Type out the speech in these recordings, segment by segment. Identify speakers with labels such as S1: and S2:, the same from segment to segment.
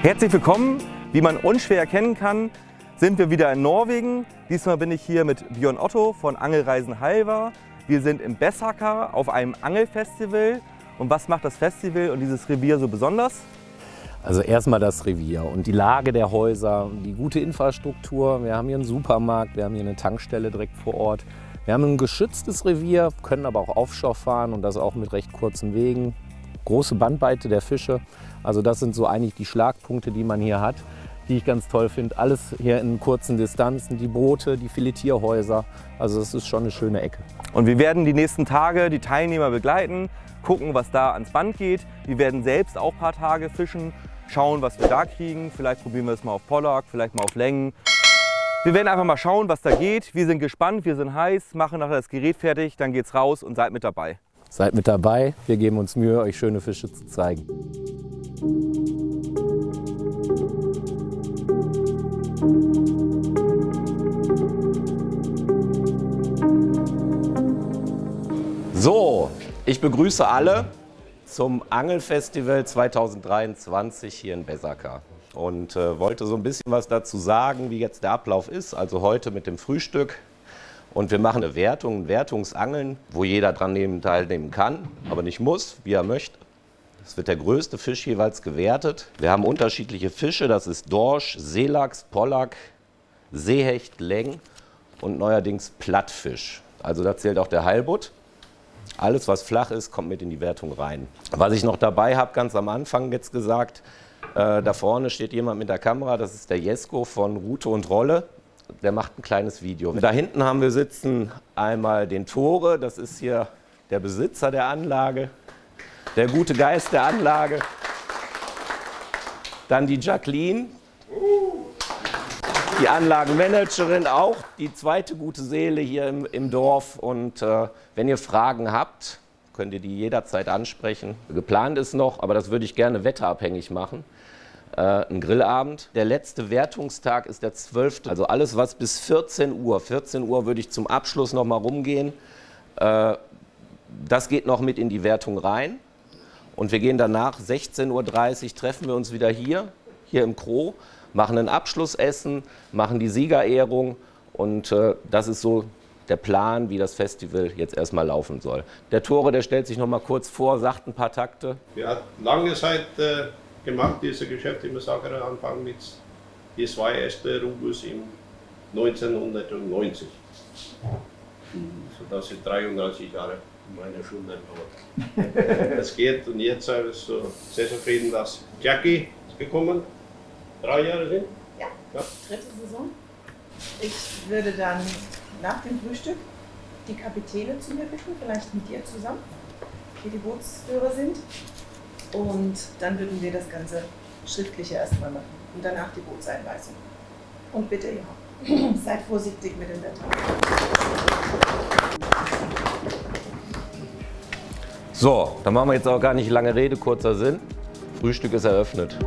S1: Herzlich willkommen. Wie man unschwer erkennen kann, sind wir wieder in Norwegen. Diesmal bin ich hier mit Björn Otto von Angelreisen Halvar. Wir sind in Bessaker auf einem Angelfestival. Und was macht das Festival und dieses Revier so besonders?
S2: Also erstmal das Revier und die Lage der Häuser, die gute Infrastruktur. Wir haben hier einen Supermarkt, wir haben hier eine Tankstelle direkt vor Ort. Wir haben ein geschütztes Revier, können aber auch Offshore fahren und das auch mit recht kurzen Wegen. Große Bandbreite der Fische. Also das sind so eigentlich die Schlagpunkte, die man hier hat, die ich ganz toll finde. Alles hier in kurzen Distanzen, die Boote, die Filetierhäuser. Also das ist schon eine schöne Ecke.
S1: Und wir werden die nächsten Tage die Teilnehmer begleiten, gucken, was da ans Band geht. Wir werden selbst auch ein paar Tage fischen, schauen, was wir da kriegen. Vielleicht probieren wir es mal auf Pollack, vielleicht mal auf Längen. Wir werden einfach mal schauen, was da geht. Wir sind gespannt, wir sind heiß, machen nachher das Gerät fertig, dann geht's raus und seid mit dabei.
S2: Seid mit dabei, wir geben uns Mühe, euch schöne Fische zu zeigen. So, ich begrüße alle zum Angelfestival 2023 hier in Bessaker und wollte so ein bisschen was dazu sagen, wie jetzt der Ablauf ist. Also heute mit dem Frühstück und wir machen eine Wertung, ein Wertungsangeln, wo jeder dran teilnehmen kann, aber nicht muss, wie er möchte. Es wird der größte Fisch jeweils gewertet. Wir haben unterschiedliche Fische, das ist Dorsch, Seelachs, Pollack, Seehecht, Leng und neuerdings Plattfisch. Also da zählt auch der Halbut. Alles, was flach ist, kommt mit in die Wertung rein. Was ich noch dabei habe, ganz am Anfang jetzt gesagt, da vorne steht jemand mit der Kamera, das ist der Jesko von Rute und Rolle. Der macht ein kleines Video. Da hinten haben wir sitzen einmal den Tore, das ist hier der Besitzer der Anlage, der gute Geist der Anlage. Dann die Jacqueline, die Anlagenmanagerin, auch die zweite gute Seele hier im Dorf. Und wenn ihr Fragen habt, könnt ihr die jederzeit ansprechen. Geplant ist noch, aber das würde ich gerne wetterabhängig machen, ein Grillabend. Der letzte Wertungstag ist der 12. Also alles, was bis 14 Uhr. 14 Uhr würde ich zum Abschluss noch mal rumgehen. Das geht noch mit in die Wertung rein. Und wir gehen danach, 16:30 Uhr, treffen wir uns wieder hier im Kro, machen ein Abschlussessen, machen die Siegerehrung und das ist so der Plan, wie das Festival jetzt erstmal laufen soll. Der Tore, der stellt sich noch mal kurz vor, sagt ein paar Takte.
S3: Wir haben lange Zeit gemacht, dieses Geschäft im Bessaker, Anfang mit die zwei ersten Rubus im 1990. So, das sind 33 Jahre meiner Schulter. Es geht und jetzt sind wir so sehr zufrieden, dass Jackie ist gekommen. 3 Jahre sind?
S4: Ja, dritte Saison. Ich würde dann nach dem Frühstück die Kapitäne zu mir bitten, vielleicht mit dir zusammen, die die Bootsführer sind. Und dann würden wir das ganze Schriftliche erstmal machen und danach die Bootseinweisung. Und bitte, ja, seid vorsichtig mit dem Wetter.
S2: So, dann machen wir jetzt auch gar nicht lange Rede, kurzer Sinn. Frühstück ist eröffnet.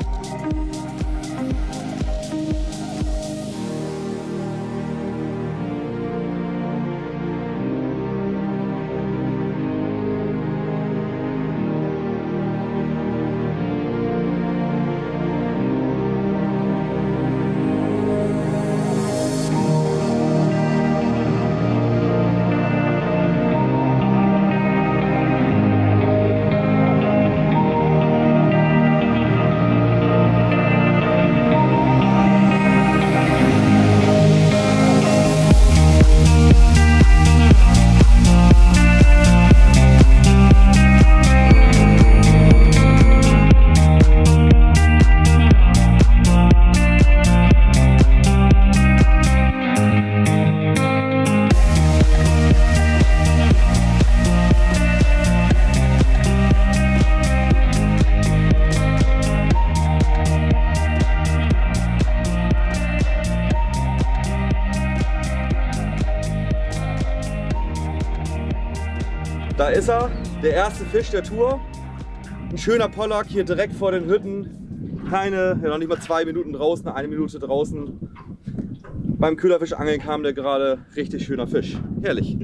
S1: Da ist er, der erste Fisch der Tour. Ein schöner Pollack hier direkt vor den Hütten. Keine, ja, noch nicht mal 2 Minuten draußen, 1 Minute draußen. Beim Köderfischangeln kam der gerade, richtig schöner Fisch. Herrlich.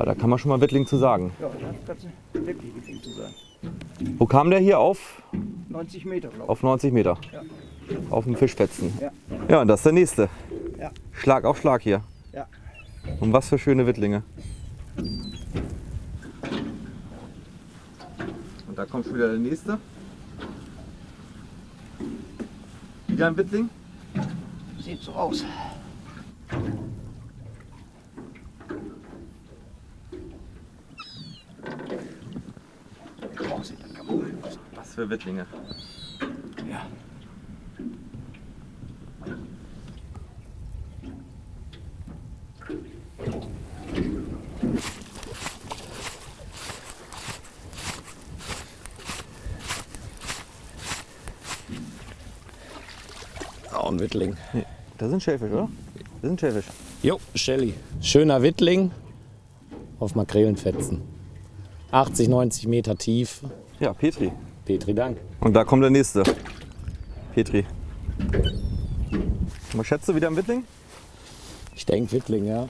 S1: Aber da kann man schon mal Wittling zu sagen.
S5: Ja, da kannst du wirklich Wittling zu sagen.
S1: Wo kam der hier auf?
S5: 90 Meter, glaube ich.
S1: Auf 90 Meter.
S5: Ja.
S1: Auf dem Fischfetzen.
S5: Ja.
S1: Ja, und das ist der nächste.
S5: Ja.
S1: Schlag auf Schlag hier.
S5: Ja.
S1: Und was für schöne Wittlinge. Und da kommt schon wieder der nächste. Wieder ein Wittling.
S5: Sieht so aus. Oh, sieht das kaputt aus.
S1: Was für Wittlinge.
S5: Ja.
S2: Auch ein Wittling.
S1: Nee, das sind Schellfisch, oder? Das sind Schellfisch.
S2: Jo, Shelly. Schöner Wittling auf Makrelenfetzen. 80, 90 Meter tief.
S1: Ja, Petri.
S2: Petri, Dank.
S1: Und da kommt der nächste. Petri. Was schätzt du, wieder ein Wittling?
S2: Ich denke Wittling, ja.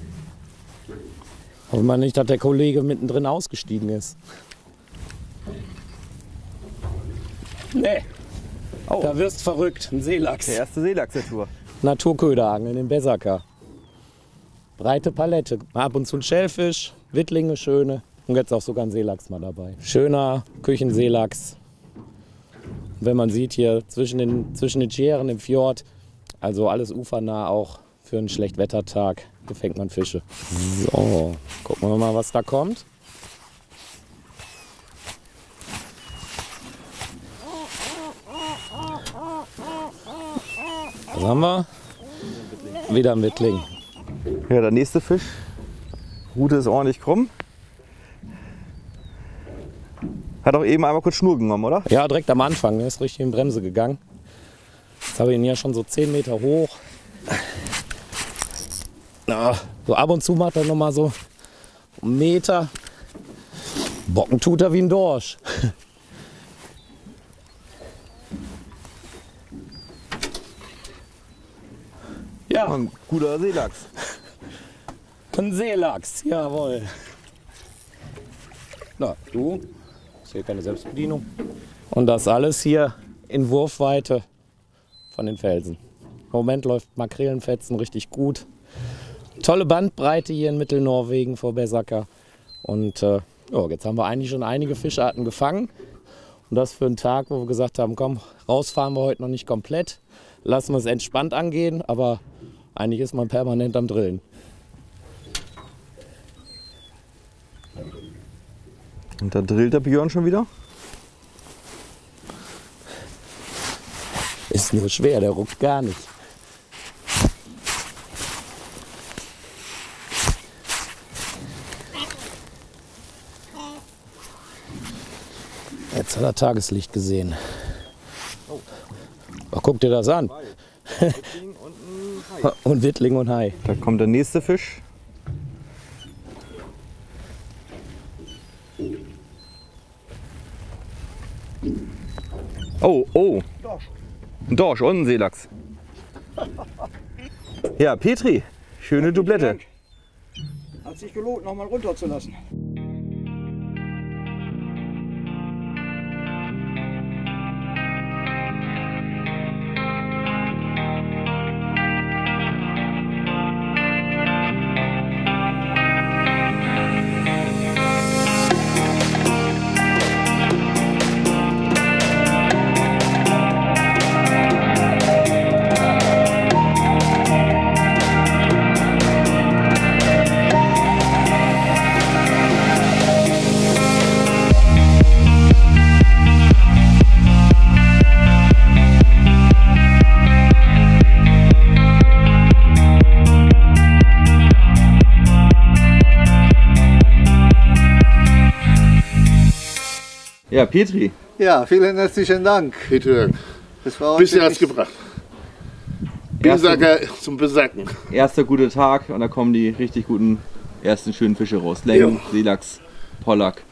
S2: Hoffen wir nicht, dass der Kollege mittendrin ausgestiegen ist. Nee.
S1: Oh.
S2: Da wirst verrückt. Ein Seelachs.
S1: Der erste Seelachs der Tour.
S2: Naturköderangeln in Besaka. Breite Palette. Ab und zu ein Schellfisch, Wittlinge schöne. Und jetzt auch sogar ein Seelachs mal dabei. Schöner Küchenseelachs. Wenn man sieht hier zwischen den Scheren im Fjord, also alles ufernah auch für einen Schlechtwettertag, hier fängt man Fische. So, gucken wir mal, was da kommt. Was haben wir? Wieder ein Wittling.
S1: Ja, der nächste Fisch. Rute ist ordentlich krumm. Hat auch eben einmal kurz Schnur genommen, oder?
S2: Ja, direkt am Anfang, der ist richtig in Bremse gegangen. Jetzt habe ich ihn ja schon so 10 Meter hoch. Na, so ab und zu macht er noch mal so einen Meter. Bocken tut er wie ein Dorsch. Ja,
S1: Ein guter Seelachs.
S2: ein Seelachs, jawohl. Na, du, ist hier keine Selbstbedienung. Und das alles hier in Wurfweite von den Felsen. Im Moment läuft Makrelenfetzen richtig gut. Tolle Bandbreite hier in Mittelnorwegen vor Besaka. Und ja, jetzt haben wir eigentlich schon einige Fischarten gefangen. Und das für einen Tag, wo wir gesagt haben, komm, rausfahren wir heute noch nicht komplett. Lassen wir es entspannt angehen, aber eigentlich ist man permanent am Drillen.
S1: Und da drillt der Björn schon wieder.
S2: Ist nur schwer, der ruckt gar nicht. Jetzt hat er Tageslicht gesehen. Oh, guck dir das an. Und Wittling und Hai.
S1: Da kommt der nächste Fisch. Oh, oh. Ein Dorsch und ein Seelachs. Ja, Petri. Schöne Doublette.
S5: Hat sich gelohnt, noch mal runterzulassen.
S1: Ja, Petri.
S6: Ja, vielen herzlichen Dank.
S7: Bitte.
S6: Das war
S7: Bisschen
S6: heute
S7: hat's gebracht. Besacker zum Besacken.
S1: Erster gute Tag und da kommen die richtig guten ersten schönen Fische raus. Längen,
S7: Ja.
S1: Seelachs, Pollack.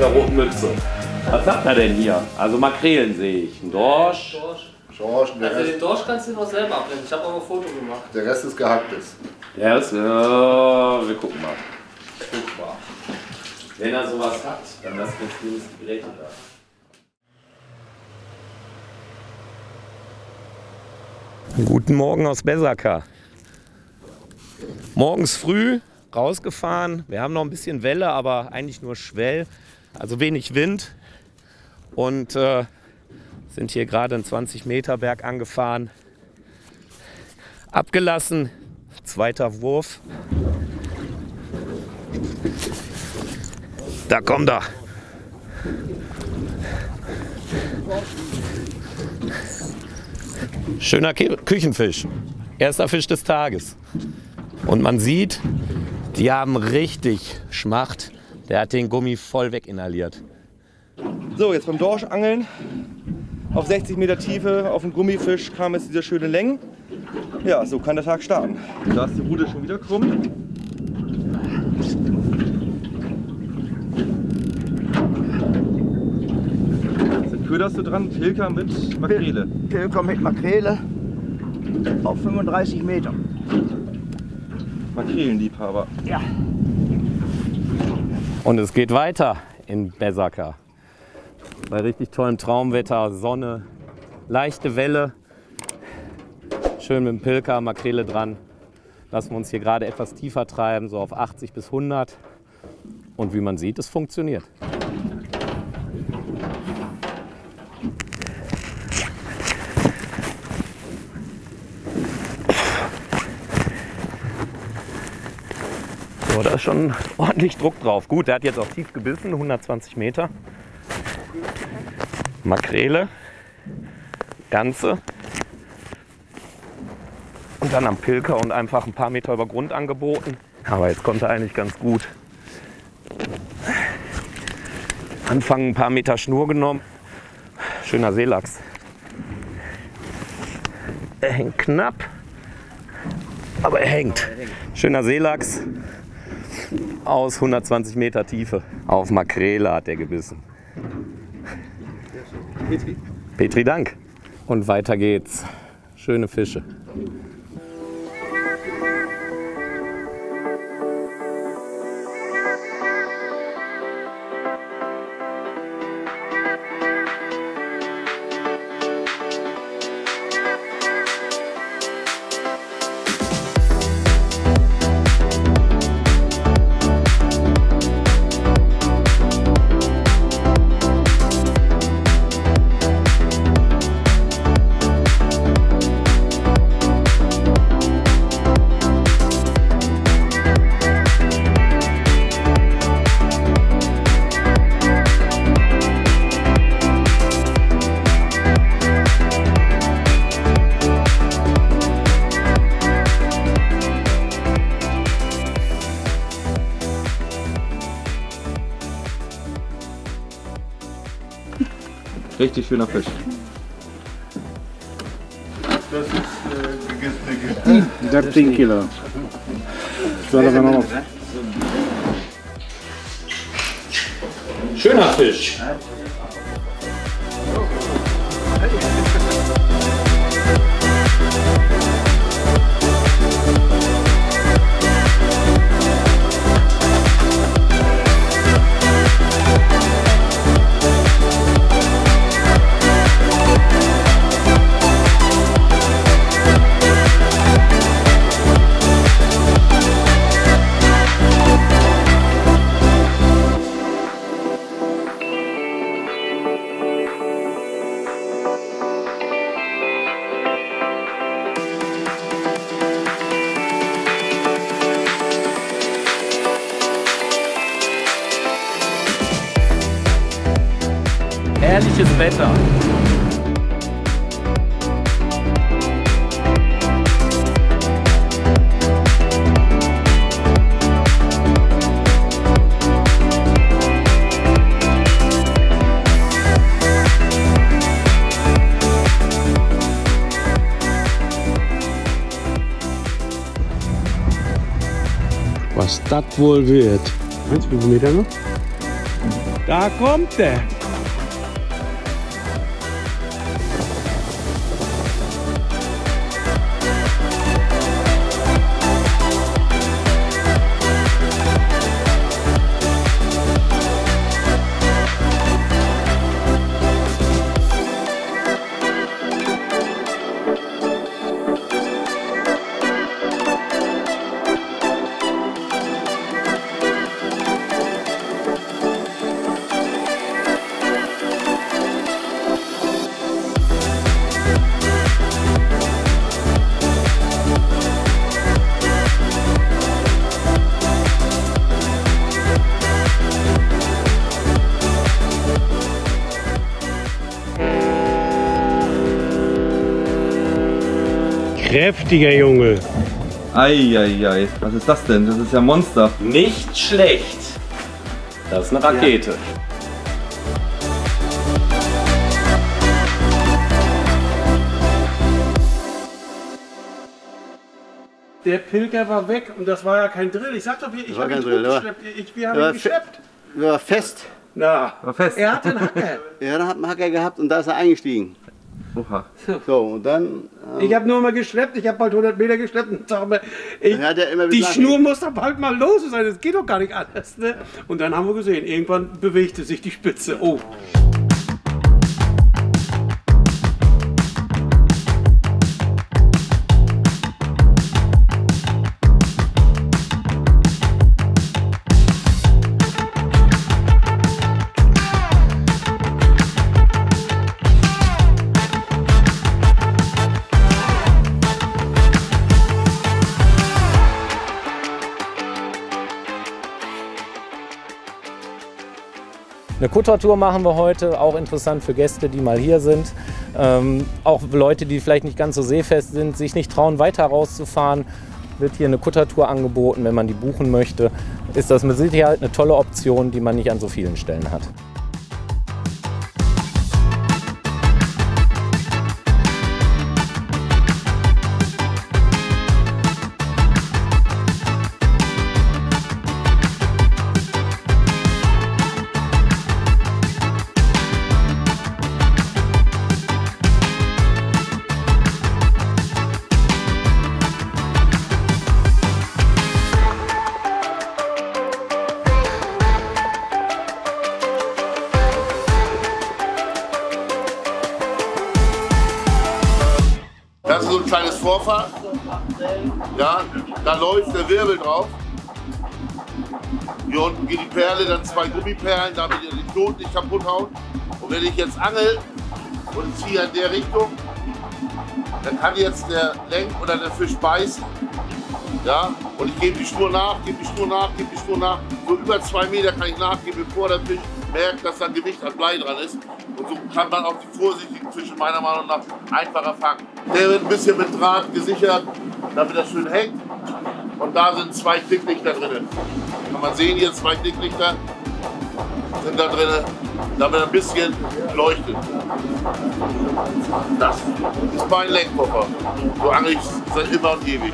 S2: der roten Mütze. Was sagt er denn hier? Also Makrelen sehe ich. Ein Dorsch.
S7: Schorsch, der,
S8: Also den Dorsch kannst du noch selber abbrennen. Ich habe auch ein Foto gemacht.
S7: der Rest ist gehacktes.
S2: Der ist, wir gucken mal. Guck mal. Wenn er sowas hat, dann lass uns die Geräte da. Guten Morgen aus Besaka. Morgens früh rausgefahren. Wir haben noch ein bisschen Welle, aber eigentlich nur Schwell, also wenig Wind. Und sind hier gerade einen 20 Meter Berg angefahren. Abgelassen, zweiter Wurf. Da kommt er. Schöner Küchenfisch. Erster Fisch des Tages. Und man sieht, die haben richtig Schmacht. Der hat den Gummi voll weginhaliert.
S1: So, jetzt beim Dorschangeln auf 60 Meter Tiefe auf den Gummifisch kam jetzt dieser schöne Längen. Ja, so kann der Tag starten. Da ist die Rute schon wieder krumm. Jetzt köderst du dran, Pilker mit Makrele.
S5: Pilker mit Makrele auf 35 Meter.
S1: Makrelenliebhaber.
S5: Ja.
S2: Und es geht weiter in Besaka. Bei richtig tollem Traumwetter, Sonne, leichte Welle. Schön mit dem Pilker, Makrele dran. Lassen wir uns hier gerade etwas tiefer treiben, so auf 80 bis 100. Und wie man sieht, es funktioniert. So, da ist schon ordentlich Druck drauf. Gut, der hat jetzt auch tief gebissen, 120 Meter. Makrele, ganze. Und dann am Pilker und einfach ein paar Meter über Grund angeboten. Aber jetzt kommt er eigentlich ganz gut. Anfangen ein paar Meter Schnur genommen. Schöner Seelachs. Er hängt knapp, aber er hängt. Schöner Seelachs aus 120 Meter Tiefe. Auf Makrele hat er gebissen. Petri, Dank. Und weiter geht's. Schöne Fische.
S1: Richtig schöner Fisch.
S7: Das ist gegessene Gericht.
S9: Das 10 Kilo.
S2: Schöner Fisch. Herrliches Wetter.
S9: Was das wohl wird. Meinst du, wie viele Meter noch? Da kommt er. Kräftiger Junge.
S1: Eieiei, was ist das denn? Das ist ja Monster.
S2: Nicht schlecht. Das ist eine Rakete.
S9: Der Pilger war weg und das war ja kein Drill. Ich sag doch, ich habe ihn hochgeschleppt. Wir haben ihn geschleppt.
S6: War fest.
S9: Na,
S1: War fest.
S9: er hat einen Hacker.
S6: Ja, dann hat einen Hacker gehabt und da ist er eingestiegen.
S1: Oha.
S6: So, und dann...
S9: Ich habe nur mal geschleppt, ich habe bald 100 Meter geschleppt und sag mal,
S6: Dann hat er immer
S9: die
S6: gesagt,
S9: Schnur muss doch bald mal los sein, das geht doch gar nicht anders. Ne? Und dann haben wir gesehen, irgendwann bewegte sich die Spitze. Oh.
S10: Eine Kuttertour machen wir heute, auch interessant für Gäste, die mal hier sind. Auch Leute, die vielleicht nicht ganz so seefest sind, sich nicht trauen, weiter rauszufahren, wird hier eine Kuttertour angeboten. Wenn man die buchen möchte, ist das mit Sicherheit eine tolle Option, die man nicht an so vielen Stellen hat.
S7: Das ist so ein kleines Vorfach. Ja, da läuft der Wirbel drauf. Hier unten geht die Perle, dann zwei Gummiperlen, damit ihr den Knoten nicht kaputt haut. Und wenn ich jetzt angel und ziehe in der Richtung, dann kann jetzt der Lenk oder der Fisch beißen. Ja, und ich gebe die Schnur nach, gebe die Schnur nach, gebe die Schnur nach. So über 2 Meter kann ich nachgeben, bevor der Fisch merkt, dass da ein Gewicht an Blei dran ist. Und so kann man auch die vorsichtigen Fische meiner Meinung nach einfacher fangen. Der wird ein bisschen mit Draht gesichert, damit das schön hängt. Und da sind 2 Klicklichter drin. Kann man sehen, hier 2 Klicklichter sind da drin, damit er ein bisschen leuchtet. Das ist mein Lenkkoffer. So angel ich seit immer und ewig.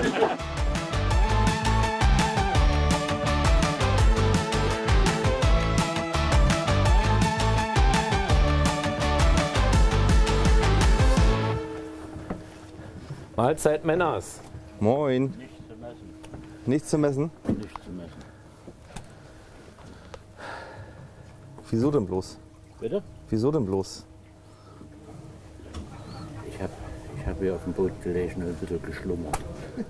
S10: Mahlzeit, Männers.
S1: Moin. Nichts zu messen?
S5: Nichts zu messen.
S1: Wieso denn bloß?
S5: Bitte?
S1: Wieso denn bloß?
S5: Ich hab hier auf dem Boot gelegen und ein bisschen geschlummert.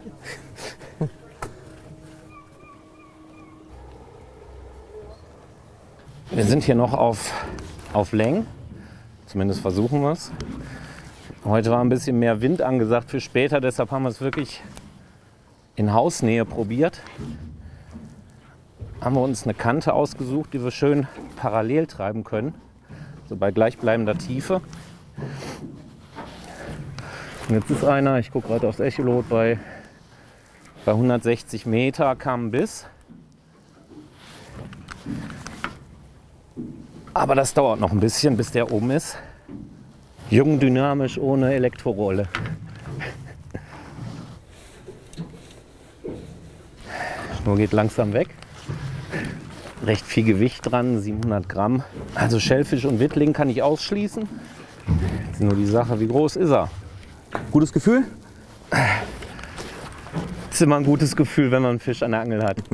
S10: Wir sind hier noch auf Längen. Zumindest versuchen wir es. Heute war ein bisschen mehr Wind angesagt für später, deshalb haben wir es wirklich in Hausnähe probiert. Haben wir uns eine Kante ausgesucht, die wir schön parallel treiben können, so bei gleichbleibender Tiefe. Und jetzt ist einer, ich gucke gerade aufs Echolot, bei 160 Meter kam ein Biss. Aber das dauert noch ein bisschen, bis der oben ist. Jung, dynamisch, ohne Elektrorolle. Schnur geht langsam weg. Recht viel Gewicht dran, 700 Gramm. Also Schellfisch und Wittling kann ich ausschließen. Jetzt ist nur die Sache, wie groß ist er?
S1: Gutes Gefühl?
S10: Ist immer ein gutes Gefühl, wenn man einen Fisch an der Angel hat.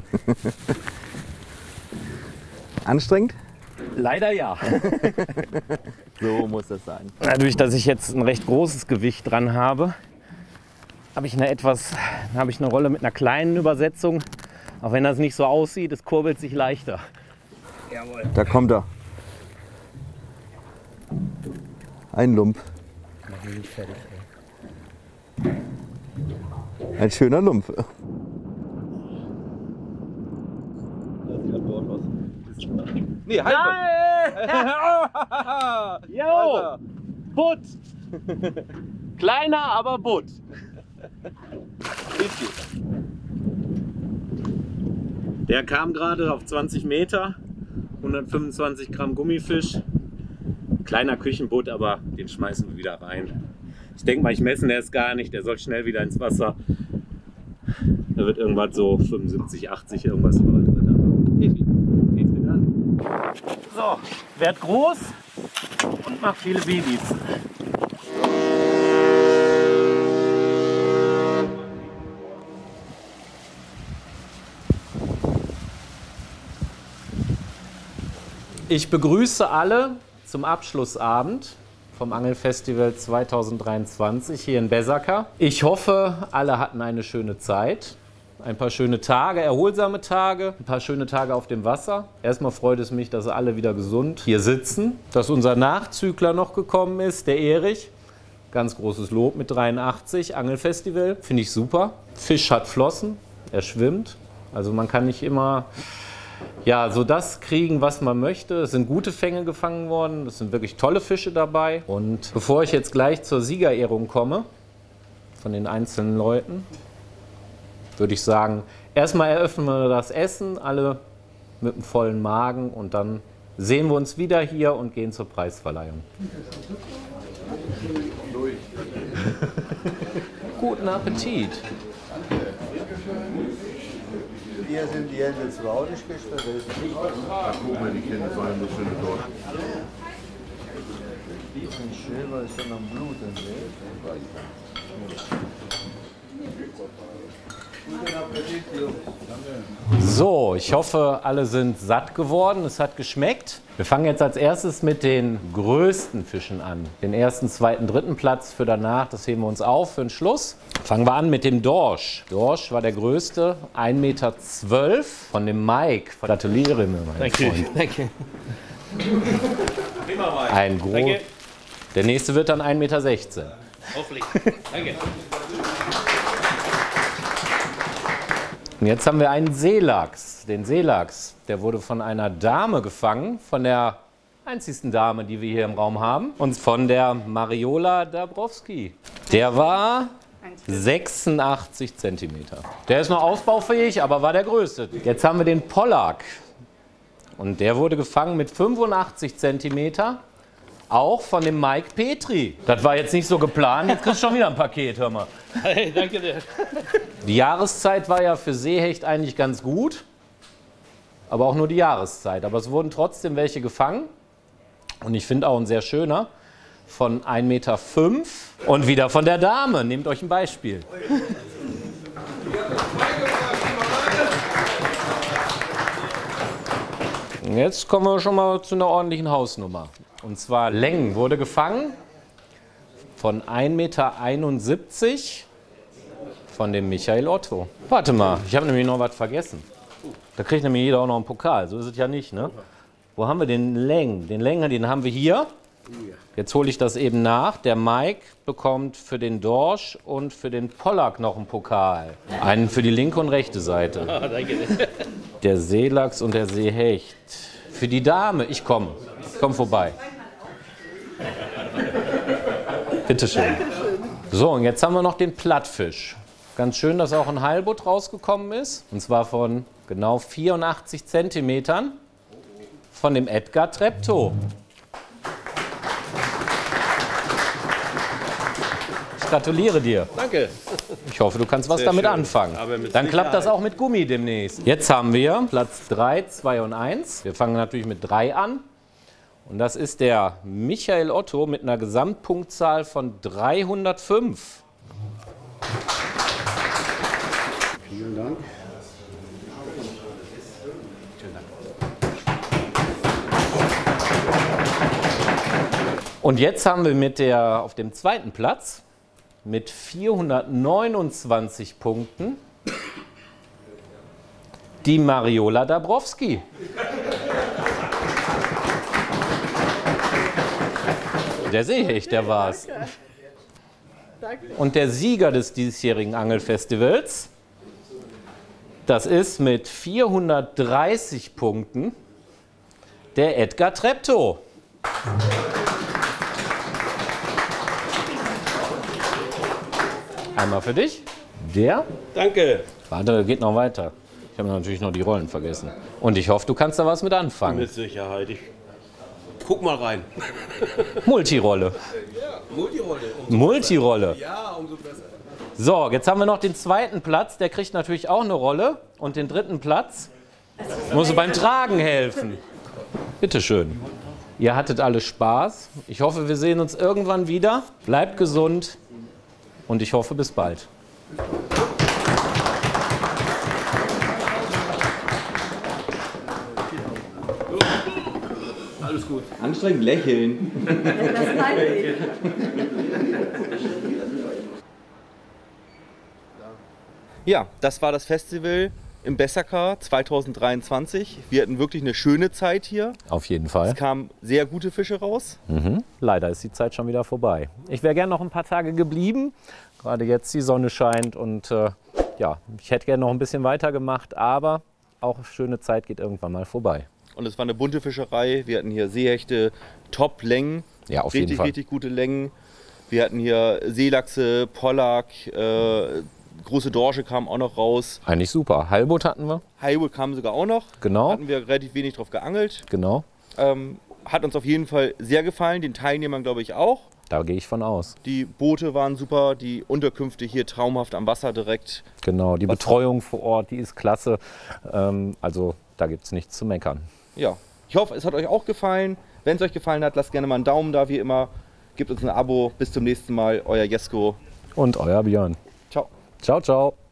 S1: Anstrengend?
S10: Leider ja.
S1: So muss das sein.
S10: Dadurch, dass ich jetzt ein recht großes Gewicht dran habe, habe ich eine Rolle mit einer kleinen Übersetzung. Auch wenn das nicht so aussieht, es kurbelt sich leichter.
S1: Jawohl. Da kommt er. Ein Lump.
S10: Mach mich nicht fertig, ey.
S1: Ein schöner Lump. Nee, halt!
S10: Jo! Butt! Kleiner, aber Butt. Der kam gerade auf 20 Meter, 125 Gramm Gummifisch. Kleiner Küchenbutt, aber den schmeißen wir wieder rein. Ich denke mal, ich messe den erst gar nicht, der soll schnell wieder ins Wasser. Da wird irgendwas so 75, 80, irgendwas drin haben. So, werd groß und mach viele Babys. Ich begrüße alle zum Abschlussabend vom Angelfestival 2023 hier in Besaka. Ich hoffe, alle hatten eine schöne Zeit. Ein paar schöne Tage, erholsame Tage, ein paar schöne Tage auf dem Wasser. Erstmal freut es mich, dass alle wieder gesund hier sitzen. Dass unser Nachzügler noch gekommen ist, der Erich. Ganz großes Lob mit 83, Angelfestival. Finde ich super. Fisch hat Flossen, er schwimmt. Also man kann nicht immer so das kriegen, was man möchte. Es sind gute Fänge gefangen worden, es sind wirklich tolle Fische dabei. Und bevor ich jetzt gleich zur Siegerehrung komme, von den einzelnen Leuten, würde ich sagen, erstmal eröffnen wir das Essen, alle mit einem vollen Magen und dann sehen wir uns wieder hier und gehen zur Preisverleihung. Guten Appetit!
S11: Hier sind die Hände zu Hause gestellt.
S7: Da gucken wir die Kinder rein, das schöne dort.
S11: Ein Schäfer ist schon am Blut.
S10: So, ich hoffe, alle sind satt geworden. Es hat geschmeckt. Wir fangen jetzt als erstes mit den größten Fischen an. Den ersten, zweiten, dritten Platz für danach, das heben wir uns auf für den Schluss. Fangen wir an mit dem Dorsch. Dorsch war der größte, 1,12 Meter von dem Mike. Gratuliere mir, mein Freund.
S8: Danke.
S10: Ein Danke. Der nächste wird dann 1,16 Meter.
S8: Hoffentlich. Danke.
S10: Und jetzt haben wir einen Seelachs. Den Seelachs, der wurde von einer Dame gefangen, von der einzigsten Dame, die wir hier im Raum haben, und von der Mariola Dabrowski. Der war 86 Zentimeter. Der ist noch ausbaufähig, aber war der größte. Jetzt haben wir den Pollack. Und der wurde gefangen mit 85 Zentimeter. Auch von dem Mike Petri. Das war jetzt nicht so geplant, jetzt kriegst du schon wieder ein Paket, hör mal.
S8: Hey, danke dir.
S10: Die Jahreszeit war ja für Seehecht eigentlich ganz gut, aber auch nur die Jahreszeit. Aber es wurden trotzdem welche gefangen und ich finde auch ein sehr schöner von 1,5 Meter und wieder von der Dame. Nehmt euch ein Beispiel. Jetzt kommen wir schon mal zu einer ordentlichen Hausnummer. Und zwar Längen wurde gefangen von 1,71 Meter von dem Michael Otto. Warte mal, ich habe nämlich noch was vergessen. Da kriegt nämlich jeder auch noch einen Pokal, so ist es ja nicht, ne? Wo haben wir den Längen? Den Längen, den haben wir hier. Jetzt hole ich das eben nach. Der Mike bekommt für den Dorsch und für den Pollack noch einen Pokal. Einen für die linke und rechte Seite.
S8: Ah, danke.
S10: Der Seelachs und der Seehecht. Für die Dame, ich komme. Komm vorbei. Bitte schön. So, und jetzt haben wir noch den Plattfisch. Ganz schön, dass auch ein Heilbutt rausgekommen ist. Und zwar von genau 84 Zentimetern von dem Edgar Treptow. Ich gratuliere dir.
S8: Danke.
S10: Ich hoffe, du kannst was
S3: Sehr
S10: damit
S3: schön.
S10: anfangen.
S3: Aber mit
S10: Dann klappt das
S3: Sicherheit.
S10: auch mit Gummi demnächst. Jetzt haben wir Platz 3, 2 und 1. Wir fangen natürlich mit 3 an. Und das ist der Michael Otto mit einer Gesamtpunktzahl von 305.
S11: Vielen Dank.
S10: Und jetzt haben wir auf dem zweiten Platz mit 429 Punkten die Mariola Dabrowski. Der Seehecht, der war's. Und der Sieger des diesjährigen Angelfestivals, das ist mit 430 Punkten der Edgar Treptow. Einmal für dich. Der?
S3: Danke.
S10: Warte, geht noch weiter. Ich habe natürlich noch die Rollen vergessen. Und ich hoffe, du kannst da was mit anfangen.
S3: Mit Sicherheit. Ich guck mal rein.
S10: Multirolle.
S3: Ja, Multirolle.
S10: Multirolle.
S3: Ja, umso besser.
S10: So, jetzt haben wir noch den zweiten Platz. Der kriegt natürlich auch eine Rolle. Und den dritten Platz muss du beim Tragen helfen. Bitte schön. Ihr hattet alle Spaß. Ich hoffe, wir sehen uns irgendwann wieder. Bleibt gesund. Und ich hoffe, bis bald.
S3: Alles gut.
S1: Anstrengend lächeln.
S4: Das meine ich.
S1: Ja, das war das Festival im Bessacar 2023. Wir hatten wirklich eine schöne Zeit hier.
S10: Auf jeden Fall.
S1: Es kamen sehr gute Fische raus.
S10: Leider ist die Zeit schon wieder vorbei. Ich wäre gerne noch ein paar Tage geblieben. Gerade jetzt die Sonne scheint und ja, ich hätte gerne noch ein bisschen weiter gemacht, aber auch schöne Zeit geht irgendwann mal vorbei.
S1: Und es war eine bunte Fischerei. Wir hatten hier Seehechte, Top-Längen.
S10: Ja, auf jeden Fall.
S1: Richtig gute Längen. Wir hatten hier Seelachse, Pollack, große Dorsche kamen auch noch raus.
S10: Eigentlich super. Heilbutt hatten wir.
S1: Heilbutt kam sogar auch noch.
S10: Genau.
S1: Hatten wir relativ wenig drauf geangelt.
S10: Genau.
S1: Hat uns auf jeden Fall sehr gefallen, den Teilnehmern glaube ich auch.
S10: Da gehe ich von aus.
S1: Die Boote waren super, die Unterkünfte hier traumhaft am Wasser direkt.
S10: Genau, die Betreuung vor Ort, die ist klasse. Also da gibt es nichts zu meckern.
S1: Ja, ich hoffe, es hat euch auch gefallen. Wenn es euch gefallen hat, lasst gerne mal einen Daumen da, wie immer. Gebt uns ein Abo. Bis zum nächsten Mal, euer Jesko.
S10: Und euer Björn.
S1: Ciao.
S10: Ciao, ciao.